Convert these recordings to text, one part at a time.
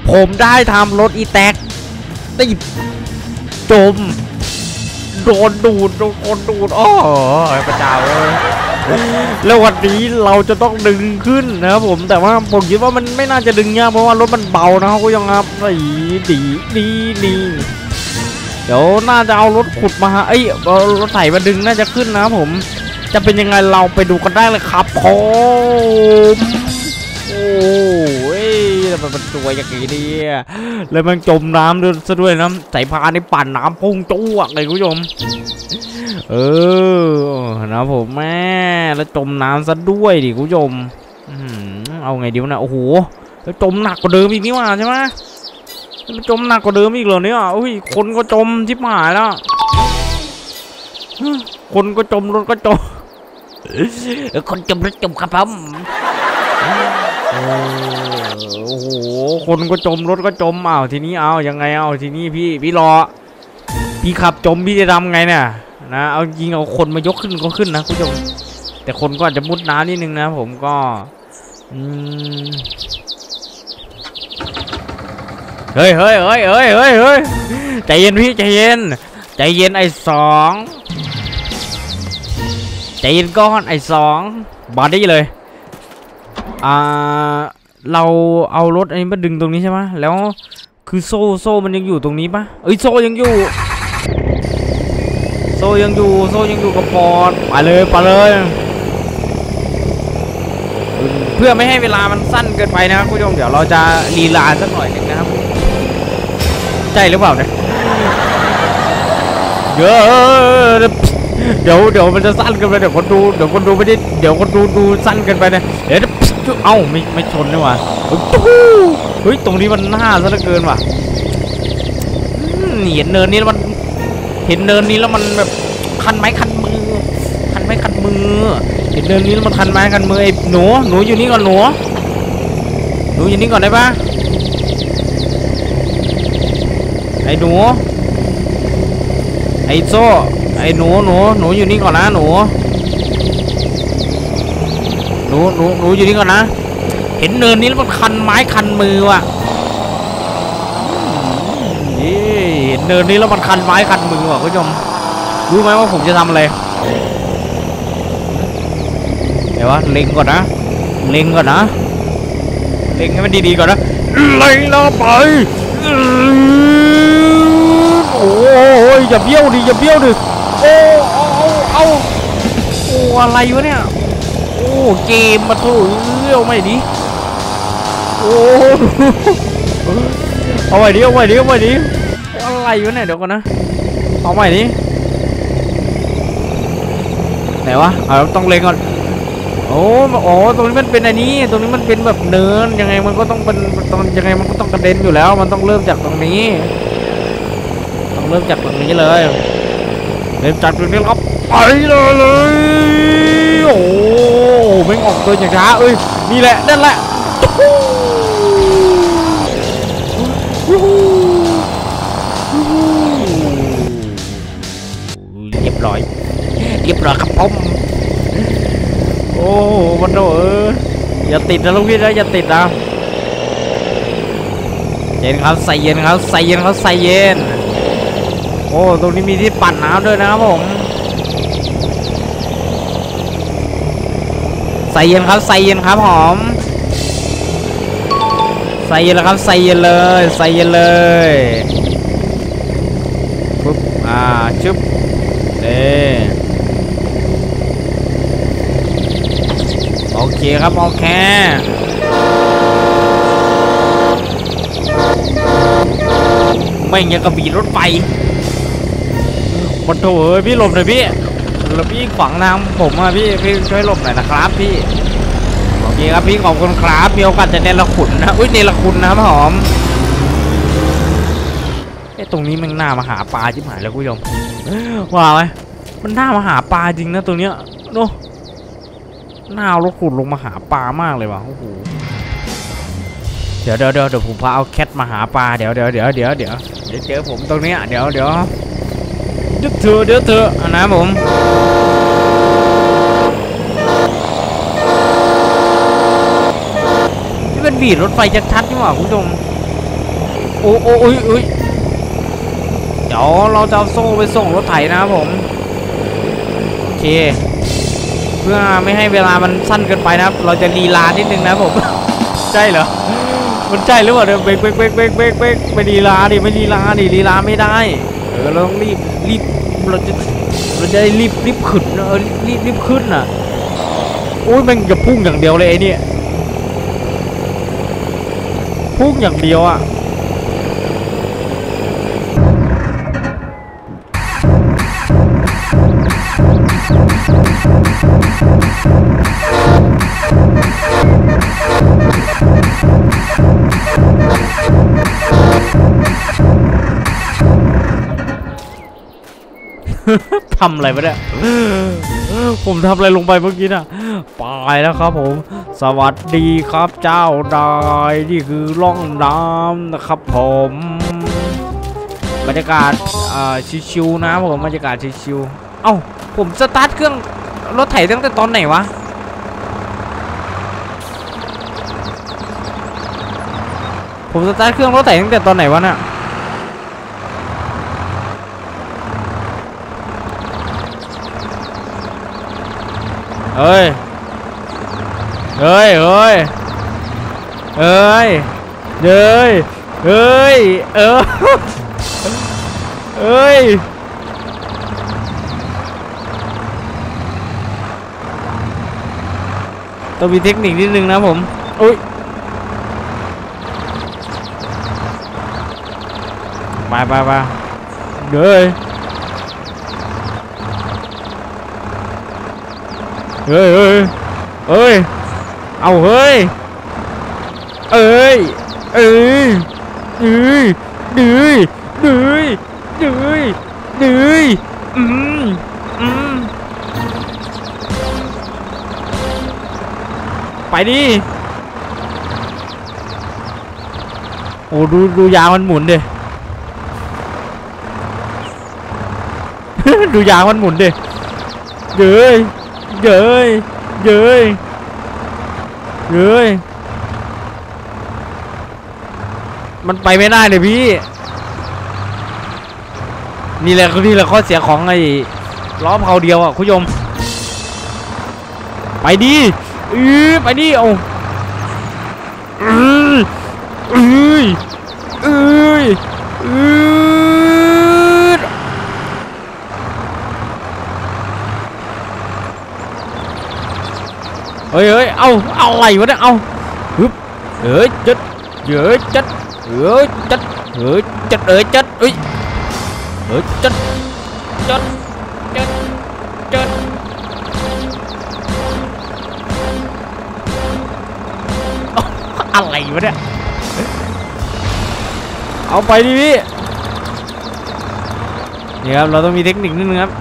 ผมได้ทำรถอีแท็กติดจมโดนดูดโดนคนดูดอ๋อพระเจ้าแล้ววันนี้เราจะต้องดึงขึ้นนะครับผมแต่ว่าผมคิดว่ามันไม่น่าจะดึงยากเพราะว่ารถมันเบานะครับก็ยังครับดีเดี๋ยวน่าจะเอารถขุดมารถไถมาดึงน่าจะขึ้นนะครับผมจะเป็นยังไงเราไปดูกันได้เลยครับผมโอ้ยมันตัวอย่างนี้เนี่ยแล้วมันจมน้ำด้วยซะด้วยนะสายพานในปั่นน้ำพุ่งจ้วกเลยคุณผู้ชมนะผมแม่แล้วจมน้ำซะด้วยดิคุณผู้ชมเอาไงดีวะนะโอ้โหแล้วจมหนักกว่าเดิมอีกนี่ว่าใช่ไหมมันจมหนักกว่าเดิมอีกเหรอเนี่ยอุ้ยคนก็จมชิบหายแล้วคนก็จมรถก็จมคนจมรถจมครับผมโอ้โหคนก็จมรถก็จมทีนี้ยังไงทีนี้พี่รอพี่ขับจมพี่จะทำไงเนี่ยนะเอายิงเอาคนมายกขึ้นก็ขึ้นนะคุณผู้ชมแต่คนก็อาจจะมุดน้ำนิดนึงนะผมก็เฮ้ยใจเย็นพี่ใจเย็นไอ้สองใจเย็นก้อนไอ้สองบอดี้เลยเราเอารถอันนี้มาดึงตรงนี้ใช่ไหมแล้วคือโซ่มันยังอยู่ตรงนี้ปะโซ่ยังอยู่กระปอดไปเลยเพื่อไม่ให้เวลามันสั้นเกินไปนะครับคุณผู้ชมเดี๋ยวเราจะลีลาสักหน่อยนึงนะครับใช่หรือเปล่าเนี่ยเดี๋ยวมันจะสั้นเกินไปเดี๋ยวคนดูไม่ได้เดี๋ยวคนดูสั้นเกินไปเนี่ยเดี๋ยวไม่ชนด้วยว่ะเฮ้ยตรงนี้มันน่าซะเหลือเกินว่ะเห็นเนินนี้แล้วมันแบบคันไม้คันมือเห็นเนินนี้แล้วมันคันไม้คันมือไอ้หนูอยู่นี่ก่อนหนูอยู่นี่ก่อนได้ปะไอ้หนูไอ้โซ่ไอ้หนูอยู่นี่ก่อนนะหนูอยู่นี่ก่อนนะเห็นเนินนี้แล้วมันคันไม้คันมือว่ะเห็นเนินนี้แล้วมันคันไม้คันมือว่ะคุณผู้ชมรู้ไหมว่าผมจะทำอะไรเดี๋ยวเล็งก่อนนะเล็งให้มันดีๆก่อนนะเล็งแล้วไปโอ้ยอย่าเบี้ยวดิเอาอะไรวะเนี่ยเกมมาถูเอาไม่ดิเอาไว้ดิอะไรวะเนี่ยเดี๋ยวก่อนนะเอาใหม่ดิไหนวะต้องเล็งก่อนตรงนี้มันเป็นอันนี้ตรงนี้มันเป็นแบบเนินยังไงมันก็ต้องเป็นยังไงมันก็ต้องกระเด็นอยู่แล้วมันต้องเริ่มจากตรงนี้เลยเริ่มจากตรงนี้ครับไปเลยโอ้ไม่ออกตัวอย่างช้านี่แหละนั่นแหละเรียบร้อยครับผมมันอย่าติดนะลูกพี่นะอย่าติดนะเย็นครับใส่เย็นตรงนี้มีที่ปั่นน้ำด้วยนะครับผมใส่เย็นครับหอมใส่เย็นแล้วครับใส่เย็นเลยปุ๊บชึบโอเคครับโอเคไม่งั้นก็บีรถไฟมันโถพี่หลบหน่อยพี่แล้วพี่ขวางทางผมพี่ช่วยหลบหน่อยนะครับพี่โอเคครับพี่ขอบคุณครับมีโอกาสจะเนรคุณนะเนรคุณนะครับหอมตรงนี้มันน่ามาหาปลาชิบหายแล้วคุณผู้ชมว่าไหมมันน่ามาหาปลาจริงนะตรงเนี้ยน่ารถขุดลงมาหาปลามากเลยว่ะโอ้โหเดี๋ยวผมพาเอาแคทมาหาปลาเดี๋ยวเจอผมตรงนี้เดี๋ยวเธอนะผมนี่เป็นบีดรถไฟชัดๆนี่หว่าคุณผู้ชมโอ้โอ้ยอุ้ยเดี๋ยวเราจะเอาโซ่ไปส่งรถไถนะครับผมโอเคเพื่อไม่ให้เวลามันสั้นเกินไปนะครับเราจะลีลานิดนึงนะผม ใช่เหรอมันใช่หรือเปล่าเดี๋ยวเบรกไม่ลีลาดิไม่ลีลาดิลีลาไม่ได้เราต้องรีบเราจะได้รีบขึ้นรีบขึ้นน่ะโอ้ยมันจะพุ่งอย่างเดียวเลยไอ้นี่พุ่งอย่างเดียวอ่ะ ทำอะไรวะเนี่ยผมทำอะไรลงไปเมื่อกี้น่ะไปแล้วครับผมสวัสดีครับเจ้านายนี่คือร่องน้ำนะครับผมบรรยากาศชิวๆนะผมบรรยากาศชิวๆเอ้าผมสตาร์ทเครื่องรถไถตั้งแต่ตอนไหนวะผมสตาร์ทเครื่องรถไถตั้งแต่ตอนไหนวะน่ะเฮ้ยเฮ้ยเฮ้ยเฮ้ยเฮ้ยเฮ้ยเฮ้ยต้องมีเทคนิคนิดนึงนะผมอุ้ยไปเฮ้ยเฮ้ยเอาเฮ้ยเอ้ยไปดิโอ้ดูยางมันหมุนดิ ดูยางมันหมุนดิเย้ยมันไปไม่ได้เลยพี่นี่แหละข้อเสียของไอ้ล้อเผาเดียวอ่ะคุณผู้ชมไปดิไปดิเอาเฮ้ยเอาอะไรวะเนี่ยเอาฮึบจัดจัดอะไรวะเนี่ยเอาไปดิพี่นี่ครับเราต้องมีเทคนิคนิดนึงครับ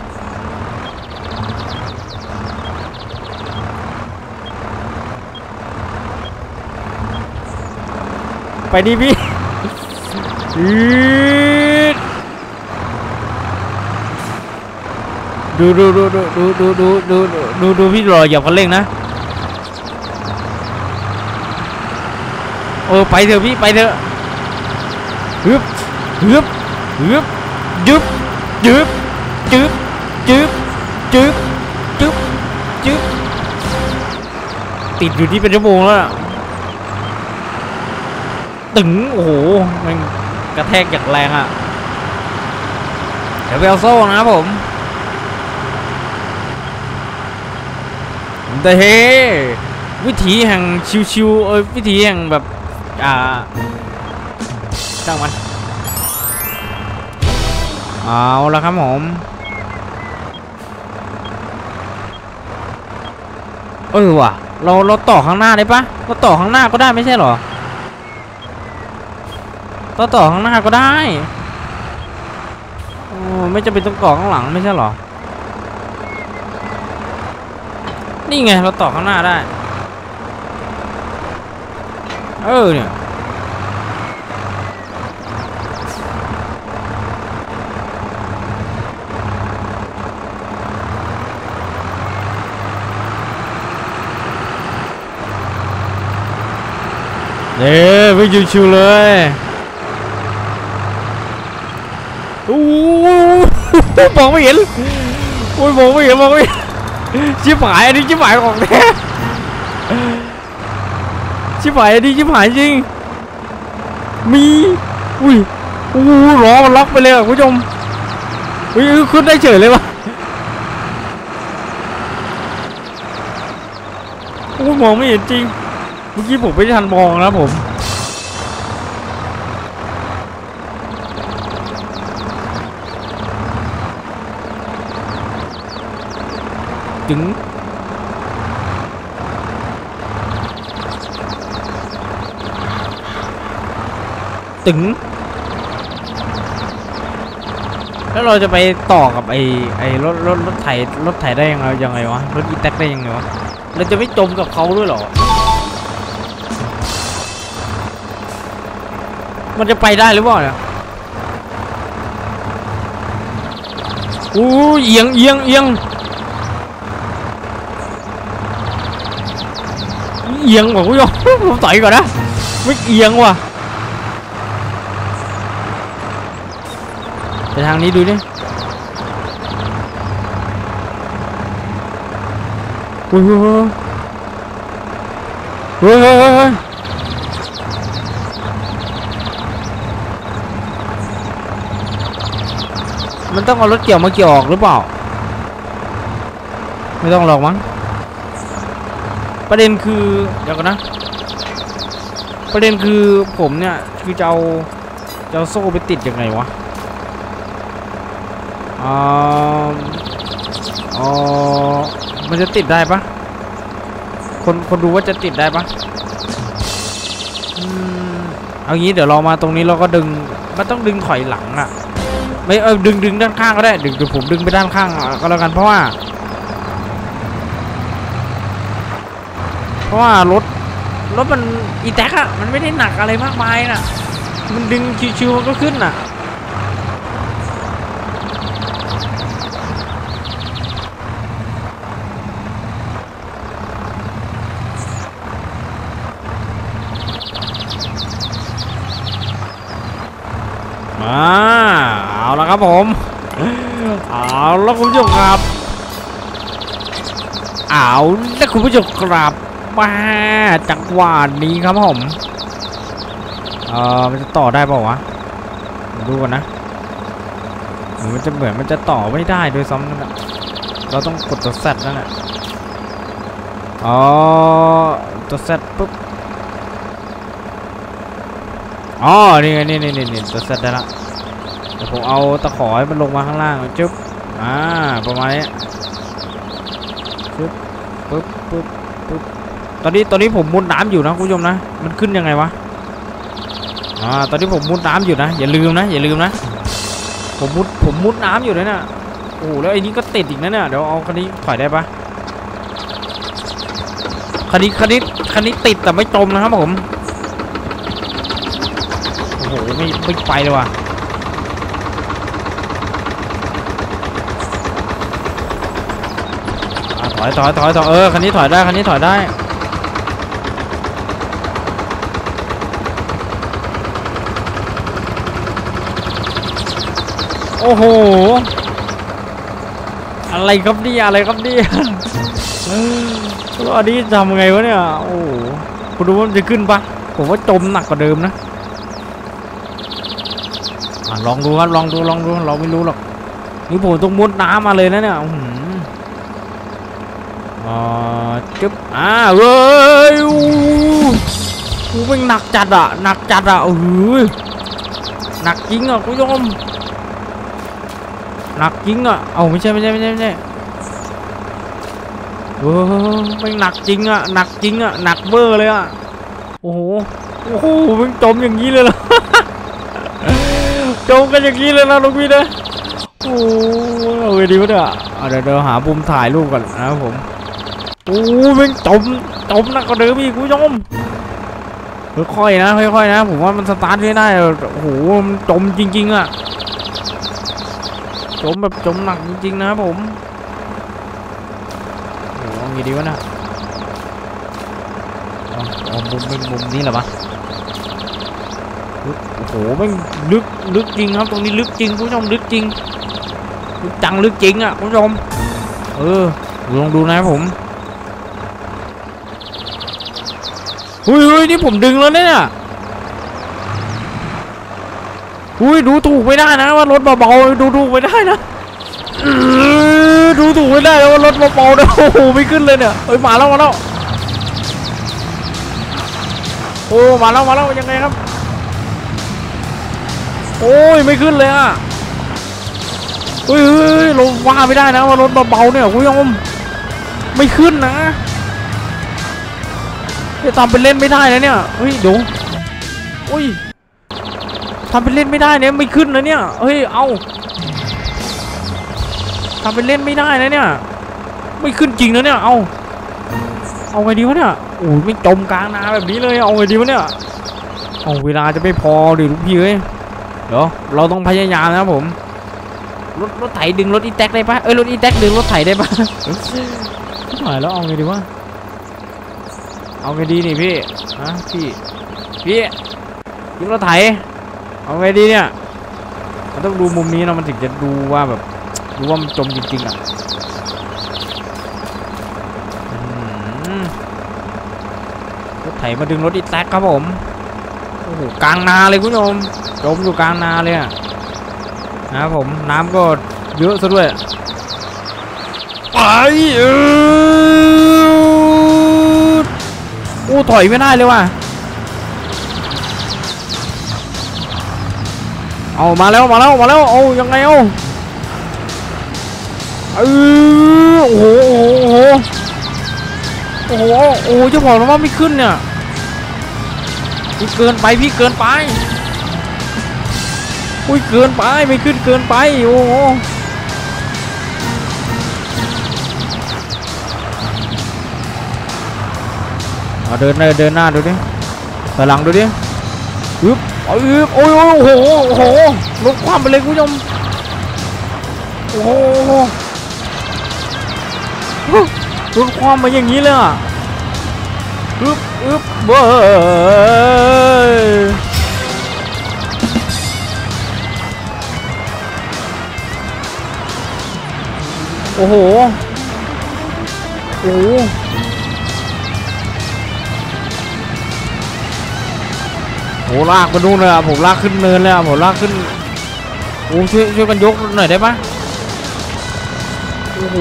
ไปดิพี่ดูพี่รออย่าคันเร่งนะไปเถอะพี่ไปเถอะฮึบติดอยู่ที่เป็นชั่วโมงแล้วตึงโอ้โหมันกระแทกอย่างแรงอ่ะเดี๋ยวไปเอาโซ่นะครับผมแต่เฮ้วิถีแห่งชิวๆวิถีแห่งแบบจ้างมันเอาละครับผมว่ะเราต่อข้างหน้าได้ปะเราต่อข้างหน้าก็ได้ไม่ใช่หรอต่อข้างหน้าก็ได้ไม่จำเป็นต้องต่อข้างหลังไม่ใช่หรอนี่ไงเราต่อข้างหน้าได้เนี่ยไม่ชิวๆเลยโอ้มองไม่เห็นโอ้ยมองไม่เห็นชิบหายอันนี้ชิบหายของแท้ชิบหายอันนี้ชิบหายจริงมีอุ้ยโอ้ล้อมันล็อกไปเลยคุณผู้ชมอุ้ยขึ้นได้เฉยเลยวะโอ้มองไม่เห็นจริงเมื่อกี้ผมไม่ทันมองนะผมถึงแล้วเราจะไปต่อกับไอ้รถไถได้ยังไงวะรถอีแท็กได้ยังไงวะเราจะไม่จมกับเขาด้วยหรอมันจะไปได้หรือเปล่าเนี่ยอู้เอียงว่ะคุณผู้ชมผมต่อยก่อนนะไม่เอียงว่ะไปทางนี้ดูดิเฮ้ยมันต้องเอารถเกี่ยวมาเกี่ยวออกหรือเปล่าไม่ต้องหรอกมั้งประเด็นคือเดี๋ยวก่อนนะประเด็นคือผมเนี่ยคือจะเอาโซ่ไปติดยังไงวะมันจะติดได้ปะคนดูว่าจะติดได้ปะเอางี้เดี๋ยวเรามาตรงนี้เราก็ดึงมันต้องดึงถอยหลังอะไม่ดึงด้านข้างก็ได้เดี๋ยวผมดึงไปด้านข้างก็แล้วกันเพราะว่ารถมันอีแท็กอะมันไม่ได้หนักอะไรมากมายน่ะมันดึงชิวๆมันก็ขึ้นน่ะเอาละครับผมเอาแล้วคุณผู้ชมครับเอาแล้วคุณผู้ชมครับมาจังหวะนี้ครับผมมันจะต่อได้เปล่าวะดูกันนะมันจะเหมือนมันจะต่อไม่ได้โดยซ้ำนั่นแหละเราต้องกดตัว Z นั่นแหละตัว Z ปุ๊บนี่ไงนี่ตัว Z ได้ละเดี๋ยวผมเอาตะขอให้มันลงมาข้างล่างจึ๊บประมาณนี้ปึ๊บตอนนี้ผมมุดน้ำอยู่นะคุณผู้ชมนะมันขึ้นยังไงวะตอนนี้ผมมุดน้ำอยู่นะอย่าลืมนะผมมุดน้ำอยู่เลยนะโอ้แล้วไอ้นี้ก็ติดอีกนะเนี่ยเดี๋ยวเอาคันนี้ถอยได้ปะคันนี้ติดแต่ไม่จมนะครับผมโอ้โหไม่ไปเลยว่ะถอยคันนี้ถอยได้โอ้โหอะไรครับเนี่ยแล้วอันนี้ทำไงวะเนี่ยโอ้คุณดูว่ามันจะขึ้นปะผมว่าจมหนักกว่าเดิมนะลองดูครับลองดูเราไม่รู้หรอกนี่ผมต้องมุดน้ำมาเลยนะเนี่ยจึ๊บเฮ้ยกูเป็นหนักจัดอ่ะหนักจริงอ่ะคุณผู้ชมหนักจริงอ่ะไม่ใช่เป็นหนักจริงอ่ะหนักเบอร์เลยอ่ะโอ้โหมันจมอย่างนี้เลยเหรอจมกันอย่างนี้เลยนะลูกพี่นะโอ้เอาไงดีวะเนี่ยเดี๋ยวหามุมถ่ายรูปก่อนนะครับผมมันจมหนักกว่าเดิมอีกคุณผู้ชมค่อยๆนะผมว่ามันสตาร์ทไม่ได้โอ้โหมันจมจริงๆอ่ะจมแบบจมหนักจริงๆนะครับผมโอ้โหงี้ดีวะนะมุมนี้เหรอปะโอ้โหไม่ลึกจริงครับตรงนี้ลึกจริงคุณผู้ชมลึกจริงลึกจังลึกจริงอ่ะคุณผู้ชมลองดูนะผมเฮ้ยนี่ผมดึงแล้วเนี่ยดูถูกไม่ได้นะว่ารถเบาๆดูถูกไม่ได้นะดูถูกไม่ได้แล้วว่ารถเบาๆเนี่ยโอ้โหไม่ขึ้นเลยเนี่ยมาแล้วโอ้มาแล้วยังไงครับโอ้ยไม่ขึ้นเลยอ่ะลงว่าไม่ได้นะว่ารถเบาๆเนี่ยคุณผู้ชมไม่ขึ้นนะจะทำเป็นเล่นไม่ได้นะเนี่ยดูทำเป็นเล่นไม่ได้เนี่ยไม่ขึ้นนะเนี่ยเอาทำเป็นเล่นไม่ได้นะเนี่ยไม่ขึ้นจริงนะเนี่ยเอาไงดีวะเนี่ยโอ้ยไม่จมกลางนาแบบนี้เลยเอาไงดีวะเนี่ยเอาเวลาจะไม่พอดิลูกพี่เดี๋ยวเราต้องพยายามนะครับผมรถไถดึงรถอีแท็กได้ปะรถอีแท็กดึงรถไถได้ปะหายแล้วเอาไงดีวะเอาไงดีนี่พี่พี่ดึงรถไถเอาไงดีเนี่ยมันต้องดูมุมนี้นะมันถึงจะดูว่าแบบดูว่ามันจมจริงๆอ่ะรถไถมาดึงรถอีแท็กครับผมโอ้โหกลางนาเลยคุณผู้ชมจมอยู่กลางนาเลยนะครับผมน้ำก็เยอะซะด้วยไปถอยไม่ได้เลยว่ะเอามาแล้วเอายังไงโอ้โหจะบอกแล้วว่าไม่ขึ้นเนี่ยเกินไปพี่เกินไปเกินไปไม่ขึ้นเกินไปโอ้โหเดินหน้าดูดิถอยหลังดูดิโอ้โหรถคว่ำไปเลยคุณผู้ชมโอ้โหรถคว่ำมาอย่างนี้เลยอ่ะเบ้อโอ้โหลากมาดูเลยอ่ะผมลากขึ้นเนินเลยอ่ะผมลากขึ้นช่วยกันยกหน่อยได้ปะโอ้โห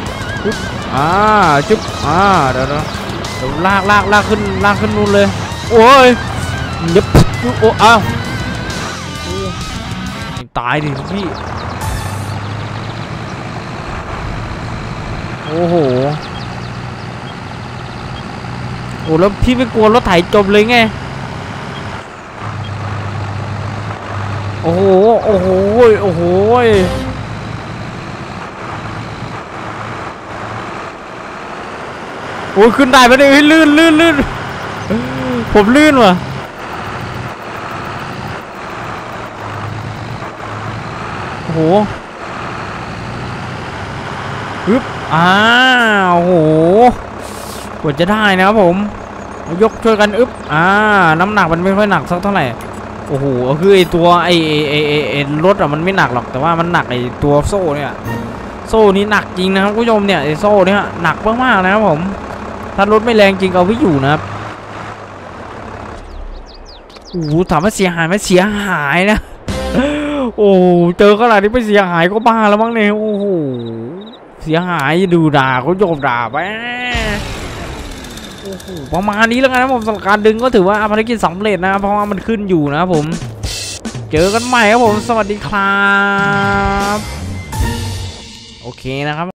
จุ๊บเดี๋ยวลากขึ้นนู่นเลยโอ้ยเดี๋ยวตายดิพี่โอ้โหแล้วพี่ไม่กลัวรถไถจมเลยไงโอ้โหขึ้นได้ปะเนี่ยลื่นผมลื่นว่ะโอ้โหโอ้โหกว่าจะได้นะครับผมยกช่วยกันน้ำหนักมันไม่ค่อยหนักสักเท่าไหร่โอ้โหคือไอตัวไอรถอะมันไม่หนักหรอกแต่ว่ามันหนักไอตัวโซ่เนี่ยโซ่นี้หนักจริงนะครับผู้ชมเนี่ยไอโซ่เนี่ยหนักมากๆนะครับผมถ้ารถไม่แรงจริงเอาไว้อยู่นะครับโอ้โหถามว่าเสียหายไหมเสียหายนะโอ้เจอขนาดนี้ไม่เสียหายก็บ้าแล้วมั้งเนี่ยโอ้โหเสียหายดูด่าเขาโยมด่าไปประมาณนี้แล้วกันนะผมสำหรับการดึงก็ถือว่าภารกิจสำเร็จนะเพราะว่ามันขึ้นอยู่นะครับผมเจอกันใหม่ครับผมสวัสดีครับโอเคนะครับ